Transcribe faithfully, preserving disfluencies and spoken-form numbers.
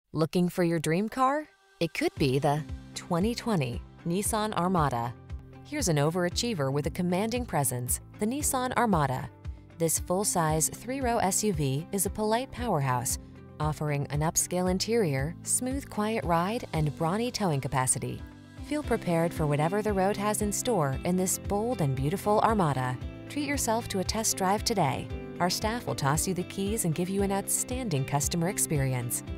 Looking for your dream car? It could be the twenty twenty Nissan Armada. Here's an overachiever with a commanding presence, the Nissan Armada. This full-size three-row S U V is a polite powerhouse, offering an upscale interior, smooth, quiet ride, and brawny towing capacity. Feel prepared for whatever the road has in store in this bold and beautiful Armada. Treat yourself to a test drive today. Our staff will toss you the keys and give you an outstanding customer experience.